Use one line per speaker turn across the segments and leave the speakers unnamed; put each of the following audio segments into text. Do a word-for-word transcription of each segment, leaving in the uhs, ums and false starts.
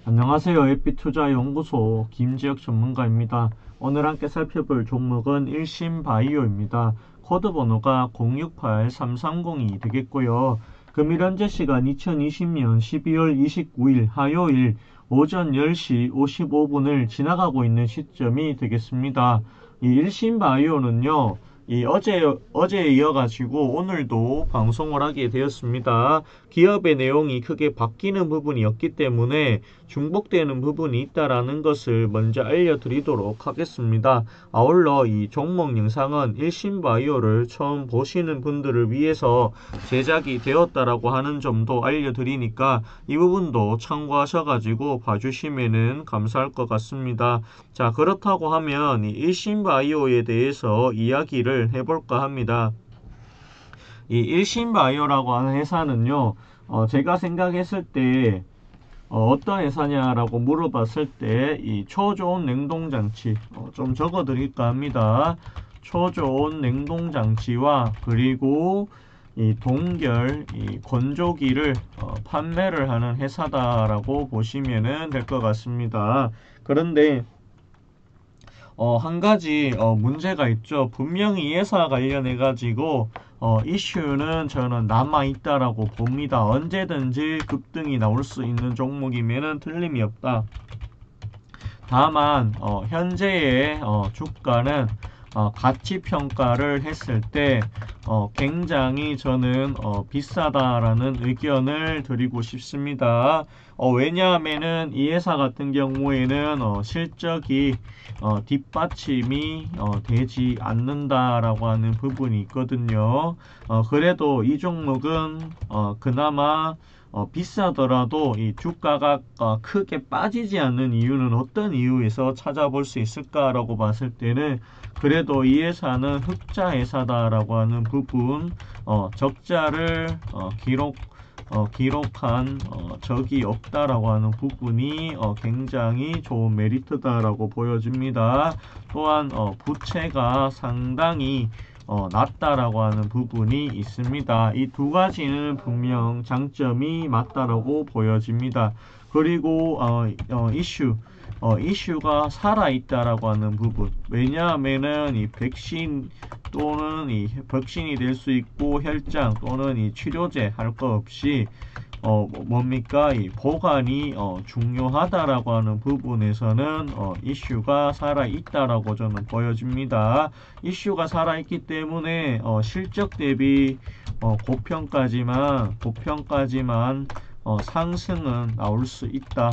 안녕하세요. 에피투자연구소 김지혁 전문가입니다. 오늘 함께 살펴볼 종목은 일신바이오입니다. 코드 번호가 공육팔 삼삼공이 되겠고요. 금일 현재 시간 이천이십년 십이월 이십구일 화요일 오전 열 시 오십오 분을 지나가고 있는 시점이 되겠습니다. 이 일신바이오는요, 이 어제, 어제에 이어가지고 오늘도 방송을 하게 되었습니다. 기업의 내용이 크게 바뀌는 부분이 없기 때문에 중복되는 부분이 있다라는 것을 먼저 알려드리도록 하겠습니다. 아울러 이 종목 영상은 일신바이오를 처음 보시는 분들을 위해서 제작이 되었다라고 하는 점도 알려드리니까 이 부분도 참고하셔가지고 봐주시면은 감사할 것 같습니다. 자, 그렇다고 하면 이 일신바이오에 대해서 이야기를 해볼까 합니다. 이 일신바이오라고 하는 회사는요, 어, 제가 생각했을 때 어, 어떤 회사냐라고 물어봤을 때 이 초저온 냉동장치, 어, 좀 적어 드릴까 합니다. 초저온 냉동장치와 그리고 이 동결 이 건조기를 어, 판매를 하는 회사다라고 보시면 될 것 같습니다. 그런데 어, 한 가지 어, 문제가 있죠. 분명히 이 회사 관련해 가지고 어, 이슈는 저는 남아있다라고 봅니다. 언제든지 급등이 나올 수 있는 종목이면은 틀림이 없다. 다만 어, 현재의 어, 주가는 어, 가치 평가를 했을 때 어, 굉장히 저는 어, 비싸다라는 의견을 드리고 싶습니다. 어, 왜냐하면은 이 회사 같은 경우에는 어, 실적이 어, 뒷받침이 어, 되지 않는다라고 하는 부분이 있거든요. 어, 그래도 이 종목은 어, 그나마 어, 비싸더라도 이 주가가 어, 크게 빠지지 않는 이유는 어떤 이유에서 찾아볼 수 있을까라고 봤을 때는 그래도 이 회사는 흑자 회사다라고 하는 부분, 어, 적자를 어, 기록 어, 기록한 어, 적이 없다라고 하는 부분이 어, 굉장히 좋은 메리트다라고 보여집니다. 또한 어, 부채가 상당히 어, 낮다라고 하는 부분이 있습니다. 이 두 가지는 분명 장점이 맞다라고 보여집니다. 그리고 어, 어, 이슈 어, 이슈가 살아있다라고 하는 부분. 왜냐하면은 이 백신 또는 이 백신이 될 수 있고 혈장 또는 이 치료제 할 거 없이 어 뭡니까 이 보관이 어 중요하다라고 하는 부분에서는 어 이슈가 살아 있다라고 저는 보여집니다. 이슈가 살아 있기 때문에 어 실적 대비 어 고평가지만 고평가지만 어 상승은 나올 수 있다.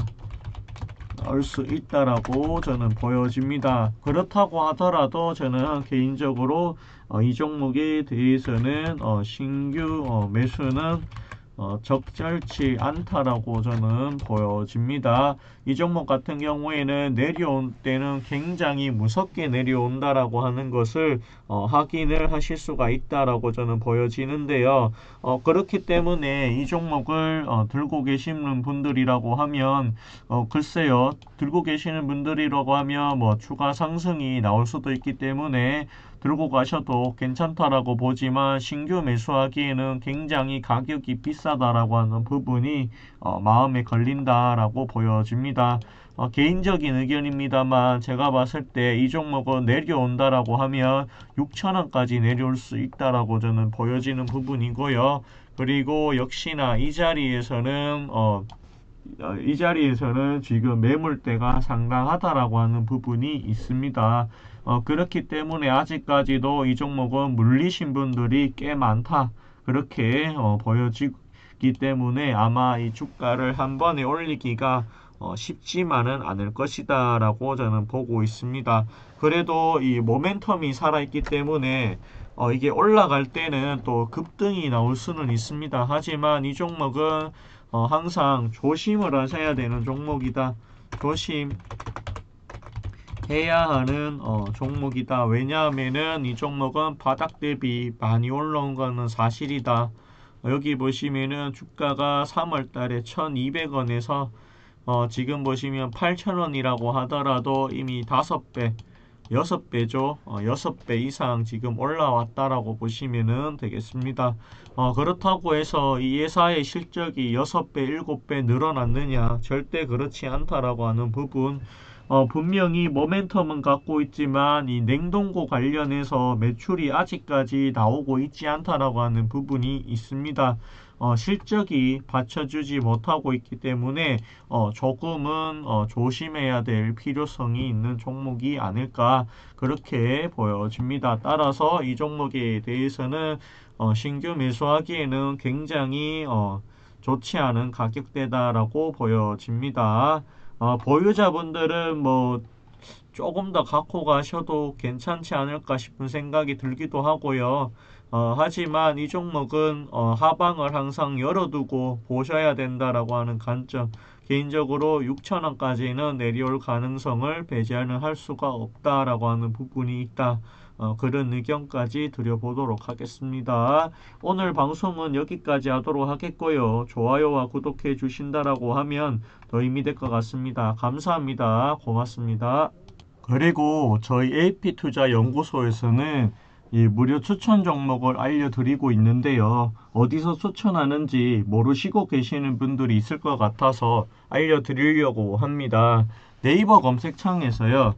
나올 수 있다라고 저는 보여집니다. 그렇다고 하더라도 저는 개인적으로 어, 이 종목에 대해서는 어, 신규 어, 매수는 어, 적절치 않다라고 저는 보여집니다. 이 종목 같은 경우에는 내려올 때는 굉장히 무섭게 내려온다라고 하는 것을 어, 확인을 하실 수가 있다라고 저는 보여지는데요. 어, 그렇기 때문에 이 종목을 어, 들고 계시는 분들이라고 하면 어, 글쎄요, 들고 계시는 분들이라고 하면 뭐 추가 상승이 나올 수도 있기 때문에 들고 가셔도 괜찮다라고 보지만 신규 매수하기에는 굉장히 가격이 비싸다라고 하는 부분이 어, 마음에 걸린다라고 보여집니다. 어, 개인적인 의견입니다만 제가 봤을 때 이 종목은 내려온다라고 하면 육천 원까지 내려올 수 있다라고 저는 보여지는 부분이고요. 그리고 역시나 이 자리에서는 어, 이 자리에서는 지금 매물대가 상당하다라고 하는 부분이 있습니다. 어, 그렇기 때문에 아직까지도 이 종목은 물리신 분들이 꽤 많다. 그렇게 어, 보여지기 때문에 아마 이 주가를 한 번에 올리기가 어, 쉽지만은 않을 것이다 라고 저는 보고 있습니다. 그래도 이 모멘텀이 살아있기 때문에 어, 이게 올라갈 때는 또 급등이 나올 수는 있습니다. 하지만 이 종목은 어, 항상 조심을 하셔야 되는 종목이다. 조심 해야 하는 어, 종목이다. 왜냐하면은 이 종목은 바닥 대비 많이 올라온 거는 사실이다. 어, 여기 보시면은 주가가 삼월 달에 천이백 원에서 어, 지금 보시면 팔천 원이라고 하더라도 이미 다섯 배 여섯 배죠. 어, 여섯 배 이상 지금 올라왔다라고 보시면 되겠습니다. 어, 그렇다고 해서 이 회사의 실적이 여섯 배, 일곱 배 늘어났느냐? 절대 그렇지 않다라고 하는 부분. 어, 분명히 모멘텀은 갖고 있지만 이 냉동고 관련해서 매출이 아직까지 나오고 있지 않다라고 하는 부분이 있습니다. 어, 실적이 받쳐주지 못하고 있기 때문에 어, 조금은 어, 조심해야 될 필요성이 있는 종목이 아닐까 그렇게 보여집니다. 따라서 이 종목에 대해서는 어, 신규 매수하기에는 굉장히 어, 좋지 않은 가격대다라고 보여집니다. 어, 보유자분들은 뭐 조금 더 갖고 가셔도 괜찮지 않을까 싶은 생각이 들기도 하고요. 어, 하지만 이 종목은 어, 하방을 항상 열어두고 보셔야 된다라고 하는 관점. 개인적으로 육천 원까지는 내려올 가능성을 배제는 할 수가 없다라고 하는 부분이 있다. 어, 그런 의견까지 드려보도록 하겠습니다. 오늘 방송은 여기까지 하도록 하겠고요. 좋아요와 구독해 주신다라고 하면 더 힘이 될 것 같습니다. 감사합니다. 고맙습니다. 그리고 저희 에이피투자연구소에서는 이 무료 추천 종목을 알려드리고 있는데요. 어디서 추천하는지 모르시고 계시는 분들이 있을 것 같아서 알려드리려고 합니다. 네이버 검색창에서요.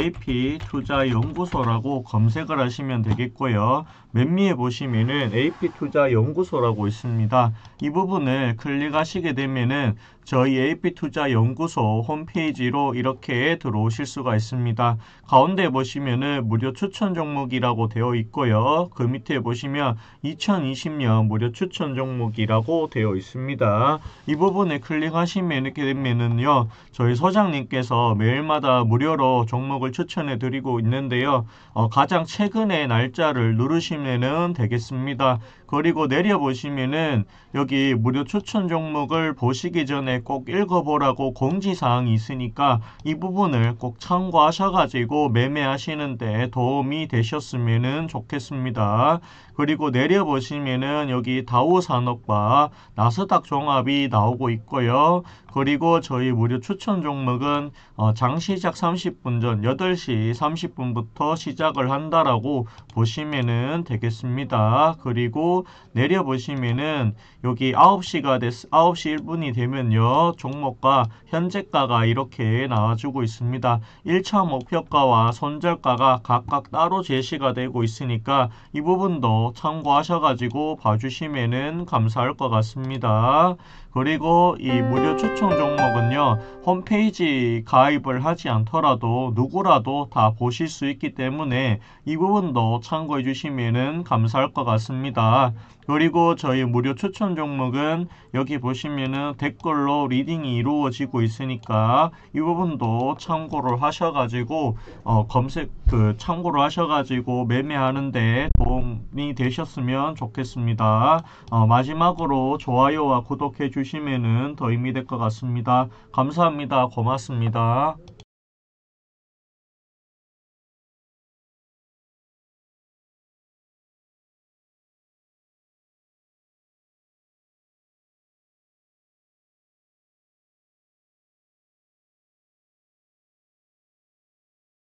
에이피투자연구소라고 검색을 하시면 되겠고요. 맨 위에 보시면은 에이피투자연구소라고 있습니다. 이 부분을 클릭하시게 되면은 저희 에이피투자연구소 홈페이지로 이렇게 들어오실 수가 있습니다. 가운데 보시면은 무료 추천 종목이라고 되어 있고요. 그 밑에 보시면 이천이십 년 무료 추천 종목이라고 되어 있습니다. 이 부분에 클릭하시면 이렇게 되면은요. 저희 소장님께서 매일마다 무료로 종목을 추천해 드리고 있는데요. 어, 가장 최근의 날짜를 누르시면 되겠습니다. 그리고 내려보시면은 여기 무료 추천 종목을 보시기 전에 꼭 읽어보라고 공지사항이 있으니까 이 부분을 꼭 참고하셔가지고 매매하시는데 도움이 되셨으면 좋겠습니다. 그리고 내려보시면은 여기 다우산업과 나스닥 종합이 나오고 있고요. 그리고 저희 무료 추천 종목은 어, 장시작 삼십 분 전 여덟 시 삼십 분부터 시작을 한다라고 보시면은 되겠습니다. 그리고 내려보시면은 여기 아홉 시가 됐, 아홉 시 일 분이 되면요. 종목과 현재가가 이렇게 나와주고 있습니다. 일 차 목표가와 손절가가 각각 따로 제시가 되고 있으니까 이 부분도 참고하셔가지고 봐주시면은 감사할 것 같습니다. 그리고 이 무료 추천 종목은요. 홈페이지 가입을 하지 않더라도 누구라도 다 보실 수 있기 때문에 이 부분도 참고해 주시면은 감사할 것 같습니다. 그리고 저희 무료 추천 종목은 여기 보시면은 댓글로 리딩이 이루어지고 있으니까 이 부분도 참고를 하셔가지고 어, 검색 그 참고를 하셔가지고 매매하는데 도움이 되셨으면 좋겠습니다. 어, 마지막으로 좋아요와 구독해 주시면은 더 힘이 될 것 같습니다. 감사합니다. 고맙습니다.